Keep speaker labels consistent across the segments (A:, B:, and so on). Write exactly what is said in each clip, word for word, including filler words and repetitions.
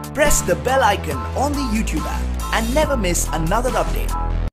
A: Press the bell icon on the YouTube app and never miss another update.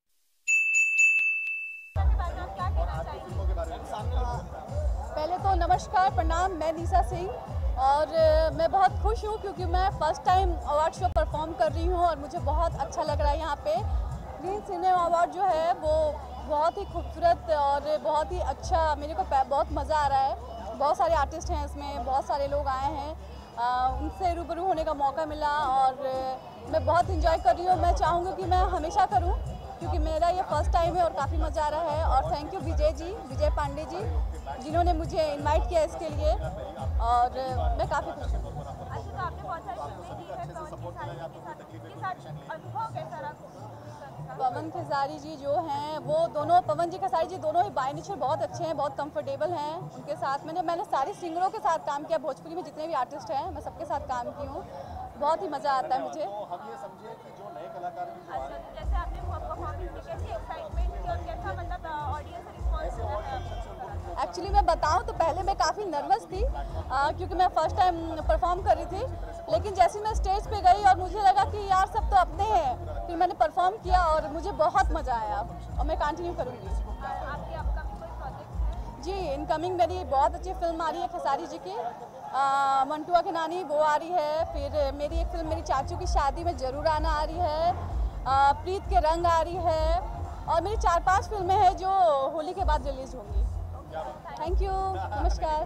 B: पहले तो नमस्कार, प्रणाम। मैं निशा सिंह और मैं बहुत खुश हूँ क्योंकि मैं first time award show perform कर रही हूँ और मुझे बहुत अच्छा लग रहा है। यहाँ पे ग्रीन सिनेमा अवार्ड जो है वो बहुत ही खूबसूरत और बहुत ही अच्छा, मेरे को बहुत मज़ा आ रहा है। बहुत सारे आर्टिस्ट हैं इसमें, बहुत सारे लोग आए हैं, आ, उनसे रूबरू होने का मौका मिला और मैं बहुत इंजॉय कर रही हूँ। मैं चाहूँगी कि मैं हमेशा करूँ क्योंकि मेरा ये फर्स्ट टाइम है और काफ़ी मज़ा आ रहा है। और थैंक यू विजय जी, विजय पांडे जी, जिन्होंने मुझे इनवाइट किया इसके लिए और मैं काफ़ी खुश हूँ।
C: अच्छा, तो आपने बहुत सारी फिल्में की है, पवन खेसारी के साथ अनुभव कैसा रहा?
B: पवन खेसारी जी जो हैं वो दोनों, पवन जी खेसारी जी दोनों ही बाय नेचर बहुत अच्छे हैं, बहुत कंफर्टेबल हैं उनके साथ। मैंने मैंने सारे सिंगरों के साथ काम किया, भोजपुरी में जितने भी आर्टिस्ट हैं मैं सबके साथ काम की हूँ। बहुत ही मज़ा आता है मुझे।
D: हम ये समझिए कि जो नए कलाकार भी जो आ रहे हैं,
C: जैसे आपने परफॉर्म की, कैसी एक्साइटमेंट थी और कैसा मतलब ऑडियंस रिस्पॉन्स मिला?
B: एक्चुअली मैं बताऊं तो पहले मैं काफ़ी नर्वस थी आ, क्योंकि मैं फ़र्स्ट टाइम परफॉर्म कर रही थी, लेकिन जैसे मैं स्टेज पे गई और मुझे लगा कि यार सब तो अपने हैं, फिर मैंने परफॉर्म किया और मुझे बहुत मज़ा आया और मैं कंटिन्यू करूँगी।
C: आपकी अपकमिंग कोई प्रोजेक्ट?
B: जी, इनकमिंग मेरी बहुत अच्छी फिल्म आ रही है खेसारी जी की, आ, मंटुआ के नानी, वो आ रही है। फिर मेरी एक फिल्म मेरी चाचू की शादी में ज़रूर आना आ रही है, आ, प्रीत के रंग आ रही है और मेरी चार पांच फिल्में हैं जो होली के बाद रिलीज़ होंगी। थैंक यू, नमस्कार।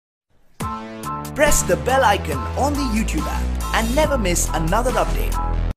A: Press the bell icon on the YouTube app and never miss another update.